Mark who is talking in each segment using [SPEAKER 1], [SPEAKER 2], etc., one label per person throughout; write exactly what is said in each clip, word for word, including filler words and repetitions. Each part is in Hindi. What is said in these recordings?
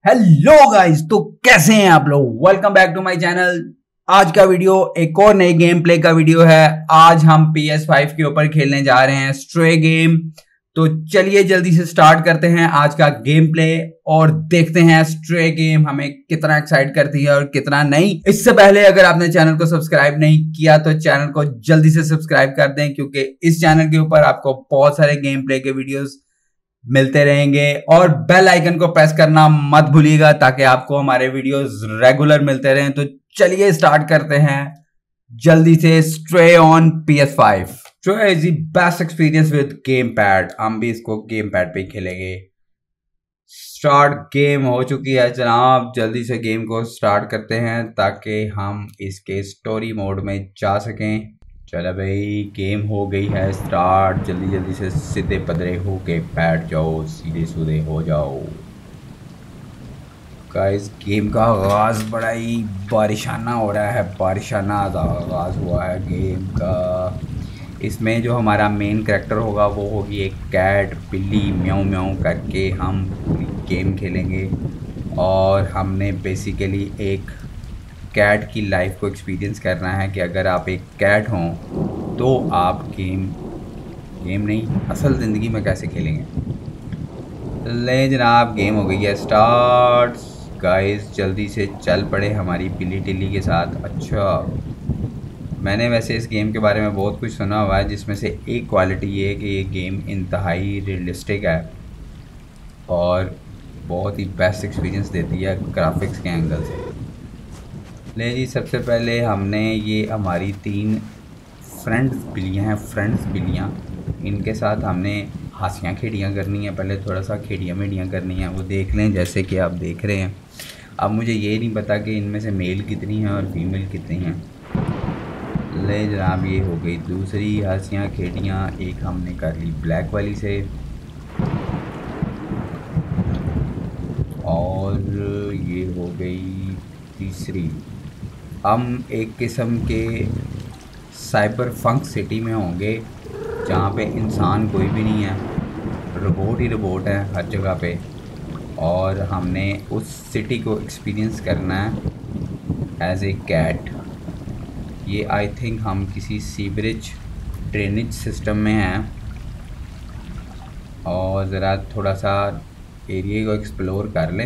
[SPEAKER 1] हेलो गाइस, तो कैसे हैं आप लोग। Welcome back to my channel. आज का वीडियो एक और नए गेम प्ले का वीडियो है। आज हम पी एस फाइव के ऊपर खेलने जा रहे हैं स्ट्रे गेम। तो चलिए जल्दी से स्टार्ट करते हैं आज का गेम प्ले और देखते हैं स्ट्रे गेम हमें कितना एक्साइट करती है और कितना नहीं। इससे पहले अगर आपने चैनल को सब्सक्राइब नहीं किया तो चैनल को जल्दी से सब्सक्राइब कर दें, क्योंकि इस चैनल के ऊपर आपको बहुत सारे गेम प्ले के वीडियोस मिलते रहेंगे। और बेल आइकन को प्रेस करना मत भूलिएगा ताकि आपको हमारे वीडियोस रेगुलर मिलते रहें। तो चलिए स्टार्ट करते हैं जल्दी से Stray on P S five. Stray is the best experience with game pad. हम भी इसको गेम पैड पे खेलेंगे। स्टार्ट गेम हो चुकी है जनाब। जल्दी से गेम को स्टार्ट करते हैं ताकि हम इसके स्टोरी मोड में जा सकें। चलो भाई, गेम हो गई है स्टार्ट। जल्दी जल्दी से सीधे पदरे हो के बैठ जाओ, सीधे सूधे हो जाओ। गाइस, गेम का आगाज़ बड़ा ही बारिशाना हो रहा है। बारिशाना आगाज़ हुआ है गेम का। इसमें जो हमारा मेन कैरेक्टर होगा वो होगी एक कैट, बिल्ली, म्याऊं म्याऊं करके हम पूरी गेम खेलेंगे। और हमने बेसिकली एक कैट की लाइफ को एक्सपीरियंस करना है कि अगर आप एक कैट हों तो आप गेम गेम नहीं असल ज़िंदगी में कैसे खेलेंगे। ले जनाब, गेम हो गई है स्टार्ट। गाइस, जल्दी से चल पड़े हमारी बिल्ली टिल्ली के साथ। अच्छा, मैंने वैसे इस गेम के बारे में बहुत कुछ सुना हुआ है, जिसमें से एक क्वालिटी ये है कि ये गेम इंतहाई रियलिस्टिक है और बहुत ही बेस्ट एक्सपीरियंस देती है ग्राफिक्स के एंगल से। ले जी, सबसे पहले हमने ये हमारी तीन फ्रेंड्स बिल्लियाँ हैं, फ्रेंड्स बिल्लियाँ, इनके साथ हमने हंसियाँ खेड़ियाँ करनी है। पहले थोड़ा सा खेड़ियाँ मेड़ियाँ करनी है, वो देख लें जैसे कि आप देख रहे हैं। अब मुझे ये नहीं पता कि इनमें से मेल कितनी हैं और फीमेल कितनी हैं। ले जनाब, ये हो गई दूसरी हंसियाँ खेड़ियाँ। एक हमने कर ली ब्लैक वाली से, और ये हो गई तीसरी। हम एक किस्म के साइबर फंक सिटी में होंगे जहाँ पे इंसान कोई भी नहीं है, रोबोट ही रोबोट है हर जगह पे। और हमने उस सिटी को एक्सपीरियंस करना है एज ए कैट। ये आई थिंक हम किसी सीवरेज ड्रेनेज सिस्टम में हैं। और ज़रा थोड़ा सा एरिया को एक्सप्लोर कर लें।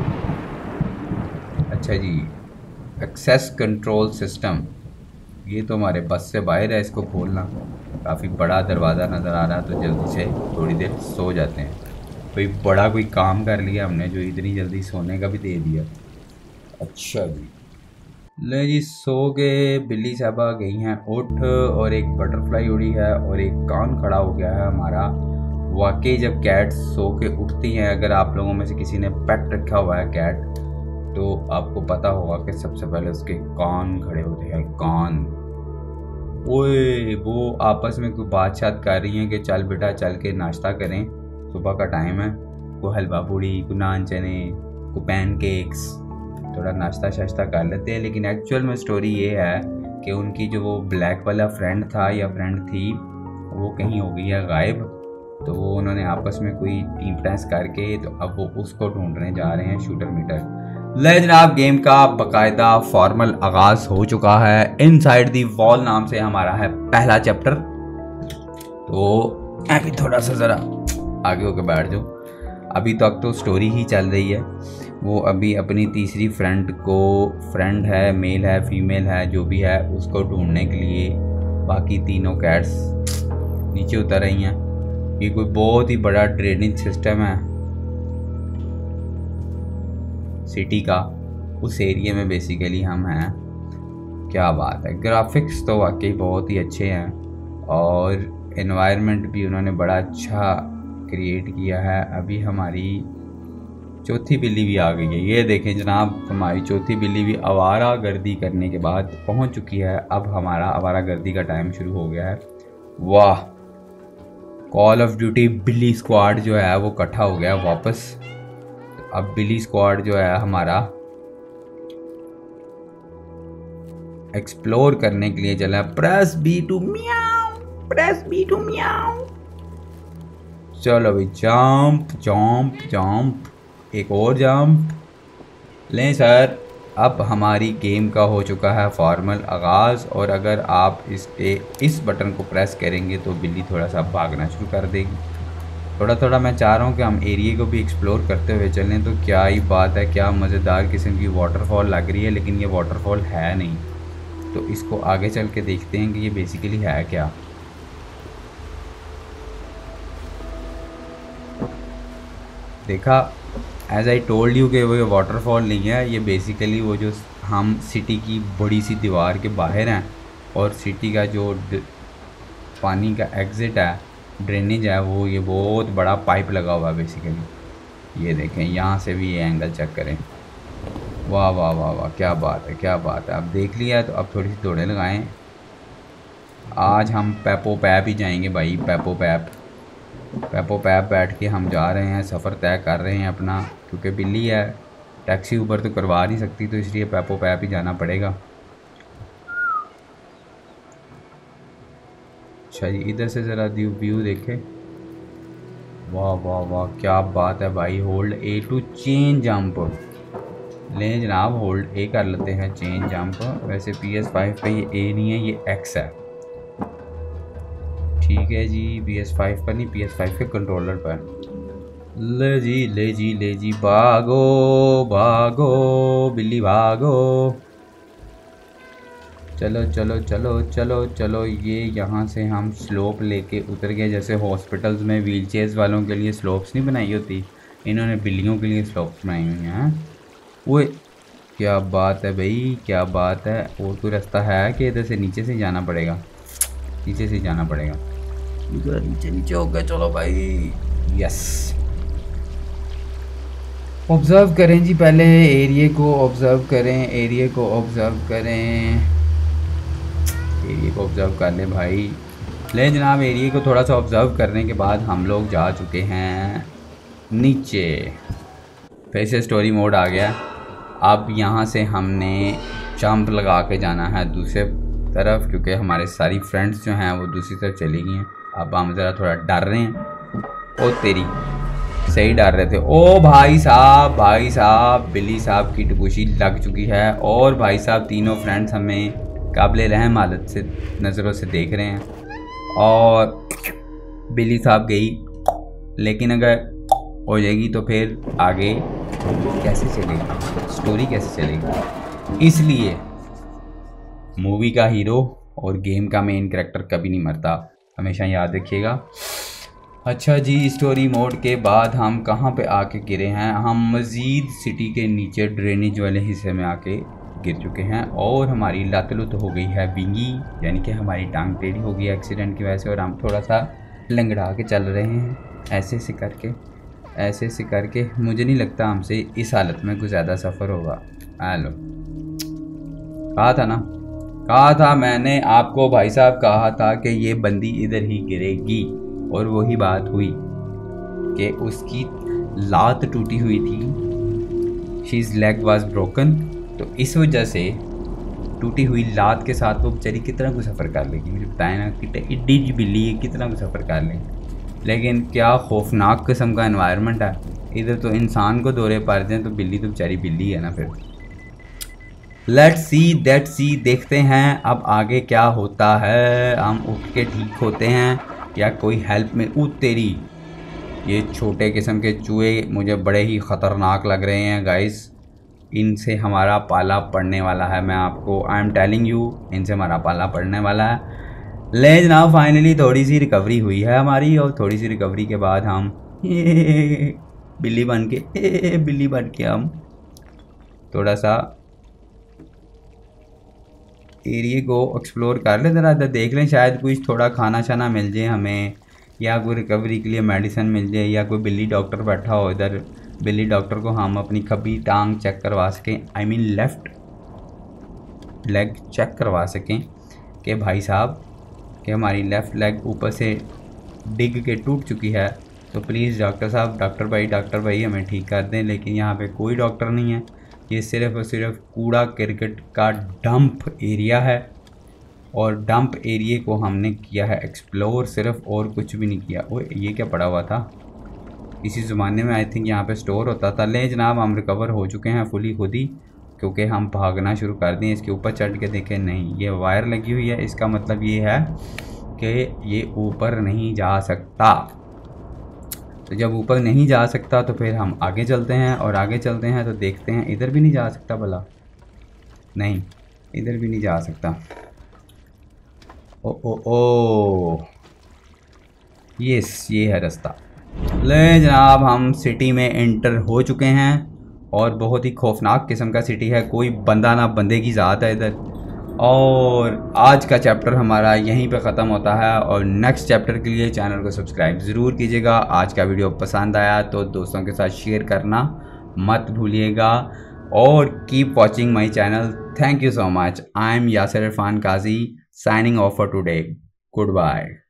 [SPEAKER 1] अच्छा जी, एक्सेस कंट्रोल सिस्टम, ये तो हमारे बस से बाहर है। इसको खोलना, काफ़ी बड़ा दरवाज़ा नज़र आ रहा है। तो जल्दी से थोड़ी देर सो जाते हैं। कोई बड़ा कोई काम कर लिया हमने जो इतनी जल्दी सोने का भी दे दिया। अच्छा जी, ले जी, सो गए। बिल्ली साहबा गई हैं उठ, और एक बटरफ्लाई उड़ी है और एक कान खड़ा हो गया है हमारा। वाकई जब कैट सो के उठती हैं, अगर आप लोगों में से किसी ने पेट रखा हुआ है कैट, तो आपको पता होगा कि सबसे पहले उसके कान खड़े होते हैं। कान, ओए, वो आपस में कोई बात शात कर रही हैं कि चल बेटा चल के नाश्ता करें, सुबह का टाइम है। को हलवा पूड़ी, को नान चने, को पैनकेक्स, थोड़ा नाश्ता शाश्ता कर लेते हैं। लेकिन एक्चुअल में स्टोरी ये है कि उनकी जो वो ब्लैक वाला फ्रेंड था या फ्रेंड थी, वो कहीं हो गई है गायब। तो वो उन्होंने आपस में कोई टीम प्रेस करके, तो अब वो उसको ढूंढने जा रहे हैं शूटर मीटर। ले जनाब, गेम का बाकायदा फॉर्मल आगाज हो चुका है। इनसाइड दी वॉल नाम से हमारा है पहला चैप्टर। तो अभी थोड़ा सा ज़रा आगे होकर बैठ जाओ। अभी तक तो स्टोरी ही चल रही है। वो अभी अपनी तीसरी फ्रेंड को, फ्रेंड है, मेल है, फीमेल है, जो भी है, उसको ढूंढने के लिए बाकी तीनों कैट्स नीचे उतर रही हैं। ये कोई बहुत ही बड़ा ड्रेनेज सिस्टम है सिटी का, उस एरिया में बेसिकली हम हैं। क्या बात है, ग्राफिक्स तो वाकई बहुत ही अच्छे हैं और एनवायरनमेंट भी उन्होंने बड़ा अच्छा क्रिएट किया है। अभी हमारी चौथी बिल्ली भी आ गई है। ये देखें जनाब, हमारी चौथी बिल्ली भी आवारा गर्दी करने के बाद पहुंच चुकी है। अब हमारा आवारा गर्दी का टाइम शुरू हो गया है। वाह, कॉल ऑफ ड्यूटी बिल्ली स्क्वाड जो है वो इकट्ठा हो गया वापस। अब बिल्ली स्क्वाड जो है हमारा एक्सप्लोर करने के लिए चला। प्रेस बी टू म्याऊ, प्रेस बी टू म्याऊ। चलो भाई, जंप जंप जंप, एक और जंप, लें सर, अब हमारी गेम का हो चुका है फॉर्मल आगाज़, और अगर आप इस ए, इस बटन को प्रेस करेंगे तो बिल्ली थोड़ा सा भागना शुरू कर देगी। थोड़ा थोड़ा मैं चाह रहा हूँ कि हम एरिया को भी एक्सप्लोर करते हुए चलें। तो क्या ही बात है, क्या मज़ेदार किस्म की वाटरफॉल लग रही है, लेकिन ये वाटरफॉल है नहीं। तो इसको आगे चल के देखते हैं कि ये बेसिकली है क्या। देखा, एज आई टोल्ड यू कि वो वाटरफॉल नहीं है, ये बेसिकली वो जो हम सिटी की बड़ी सी दीवार के बाहर हैं, और सिटी का जो पानी का एग्ज़िट है, ड्रेनेज है, वो ये बहुत बड़ा पाइप लगा हुआ है बेसिकली। ये देखें, यहाँ से भी ये एंगल चेक करें। वाह वाह वाह वाह, क्या बात है, क्या बात है। अब देख लिया तो अब थोड़ी सी दौड़ें लगाएं। आज हम पैपो पैप ही जाएंगे भाई, पैपो पैप पैपो पैप बैठ के हम जा रहे हैं, सफ़र तय कर रहे हैं अपना, क्योंकि बिल्ली है, टैक्सी ऊबर तो करवा नहीं सकती, तो इसलिए पैपो पैप ही जाना पड़ेगा। अच्छा जी, इधर से ज़रा व्यू देखें। वाह वाह वाह, क्या बात है भाई। Hold A to chain jump. लें जनाब, होल्ड ए कर लेते हैं चेन जंप। वैसे पी एस फाइव पे ये ए नहीं है, ये एक्स है। ठीक है जी, पी एस फाइव पर नहीं, पी एस फाइव के कंट्रोलर पर। ले जी ले जी ले जी, भागो भागो बिल्ली भागो। चलो चलो चलो चलो चलो, ये यहाँ से हम स्लोप लेके उतर गए। जैसे हॉस्पिटल्स में व्हील चेयर्स वालों के लिए स्लोप्स नहीं बनाई होती, इन्होंने बिल्लियों के लिए स्लोप्स बनाई हुई हैं। वो क्या बात है भाई, क्या बात है। और कोई रास्ता है कि इधर से नीचे से जाना पड़ेगा? नीचे से जाना पड़ेगा। इधर नीचे नीचे हो गए, चलो भाई। यस, ऑब्ज़र्व करें जी, पहले एरिया को ऑब्ज़र्व करें, एरिया को ऑब्ज़र्व करें, एरिया को ऑब्ज़र्व कर लें भाई। ले जनाब, एरिया को थोड़ा सा ऑब्ज़र्व करने के बाद हम लोग जा चुके हैं नीचे। फिर से स्टोरी मोड आ गया। अब यहाँ से हमने जंप लगा के जाना है दूसरे तरफ, क्योंकि हमारे सारी फ्रेंड्स जो हैं वो दूसरी तरफ चली गई हैं। अब हम ज़रा थोड़ा डर रहे हैं। ओ तेरी, सही डर रहे थे। ओ भाई साहब, भाई साहब, बिल्ली साहब की टपुशी लग चुकी है, और भाई साहब तीनों फ्रेंड्स हमें काबिल रहम हालत से नज़रों से देख रहे हैं। और बिल्ली साहब गई, लेकिन अगर हो जाएगी तो फिर आगे कैसे चलेगी, स्टोरी कैसे चलेगी। इसलिए मूवी का हीरो और गेम का मेन कैरेक्टर कभी नहीं मरता, हमेशा याद रखिएगा। अच्छा जी, स्टोरी मोड के बाद हम कहाँ पे आके गिरे हैं? हम मज़ीद सिटी के नीचे ड्रेनेज वाले हिस्से में आके गिर चुके हैं, और हमारी लत लुत हो गई है विंगी, यानी कि हमारी टांग टेढ़ी हो गई एक्सीडेंट की वजह से, और हम थोड़ा सा लंगड़ा के चल रहे हैं ऐसे से करके, ऐसे से करके। मुझे नहीं लगता हमसे इस हालत में कुछ ज़्यादा सफ़र होगा। हेलो, कहा था ना, कहा था मैंने आपको भाई साहब, कहा था कि ये बंदी इधर ही गिरेगी, और वही बात हुई कि उसकी लात टूटी हुई थी। शीज़ लेग वाज ब्रोकन, तो इस वजह से टूटी हुई लात के साथ वो बेचारी कितना को सफ़र कर लेगी। मुझे बताया ना कि इड्डी जी बिल्ली है, कितना को सफ़र कर लेगी। लेकिन क्या खौफनाक किस्म का एनवायरनमेंट है इधर। तो इंसान को दौरे पड़ जाए तो बिल्ली तो बेचारी बिल्ली है ना। फिर लेट्स सी दैट सी, देखते हैं अब आगे क्या होता है। हम उठ के ठीक होते हैं या कोई हेल्प में। ऊ तेरी, ये छोटे किस्म के चूहे मुझे बड़े ही ख़तरनाक लग रहे हैं गाइस। इनसे हमारा पाला पड़ने वाला है, मैं आपको आई एम टेलिंग यू, इनसे हमारा पाला पड़ने वाला है। ले जनाब, फाइनली थोड़ी सी रिकवरी हुई है हमारी, और थोड़ी सी रिकवरी के बाद हम बिल्ली बन के बिल्ली बन के हम थोड़ा सा एरिया को एक्सप्लोर कर लें, ज़रा इधर देख लें, शायद कुछ थोड़ा खाना शाना मिल जाए हमें, या कोई रिकवरी के लिए मेडिसिन मिल जाए, या कोई बिल्ली डॉक्टर बैठा हो इधर, बिल्ली डॉक्टर को हम अपनी खब्बी टांग चेक करवा सकें, I mean left leg check करवा सकें कि भाई साहब कि हमारी लेफ़्ट लेग ऊपर से डिग के टूट चुकी है, तो प्लीज़ डॉक्टर साहब, डॉक्टर भाई, डॉक्टर भाई हमें ठीक कर दें। लेकिन यहाँ पे कोई डॉक्टर नहीं है, ये सिर्फ़ और सिर्फ कूड़ा क्रिकेट का डंप एरिया है, और डंप एरिया को हमने किया है एक्सप्लोर सिर्फ, और कुछ भी नहीं किया। ओए ये क्या पड़ा हुआ था? इसी ज़माने में आई थिंक यहाँ पे स्टोर होता था। ले जनाब, हम रिकवर हो चुके हैं फुली खुद ही, क्योंकि हम भागना शुरू कर दिए। इसके ऊपर चढ़ के देखें, नहीं ये वायर लगी हुई है, इसका मतलब ये है कि ये ऊपर नहीं जा सकता। तो जब ऊपर नहीं जा सकता तो फिर हम आगे चलते हैं, और आगे चलते हैं तो देखते हैं इधर भी नहीं जा सकता भला, नहीं इधर भी नहीं जा सकता। ओ ओ ओ यस, ये है रास्ता। ले जनाब, हम सिटी में एंटर हो चुके हैं, और बहुत ही खौफनाक किस्म का सिटी है, कोई बंदा ना बंदे की ज़ात है इधर। और आज का चैप्टर हमारा यहीं पे ख़त्म होता है, और नेक्स्ट चैप्टर के लिए चैनल को सब्सक्राइब ज़रूर कीजिएगा। आज का वीडियो पसंद आया तो दोस्तों के साथ शेयर करना मत भूलिएगा, और keep watching my channel. Thank you so much. I am Yasir Irfan Kazi, signing off for today. Good bye.